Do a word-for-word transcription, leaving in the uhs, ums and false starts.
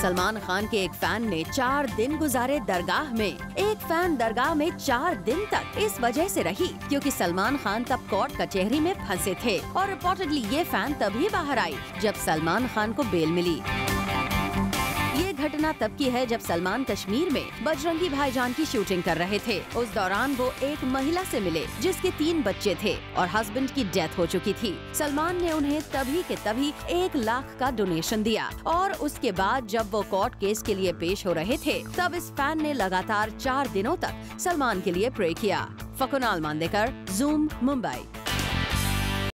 सलमान खान के एक फैन ने चार दिन गुजारे दरगाह में। एक फैन दरगाह में चार दिन तक इस वजह से रही क्योंकि सलमान खान तब कोर्ट कचहरी में फंसे थे और रिपोर्टेडली ये फैन तभी बाहर आई जब सलमान खान को बेल मिली। ये घटना तब की है जब सलमान कश्मीर में बजरंगी भाईजान की शूटिंग कर रहे थे। उस दौरान वो एक महिला से मिले जिसके तीन बच्चे थे और हस्बैंड की डेथ हो चुकी थी। सलमान ने उन्हें तभी के तभी एक लाख का डोनेशन दिया और उसके बाद जब वो कोर्ट केस के लिए पेश हो रहे थे तब इस फैन ने लगातार चार दिनों तक सलमान के लिए प्रे किया। फकुनाल मांदेकर, ज़ूम, मुंबई।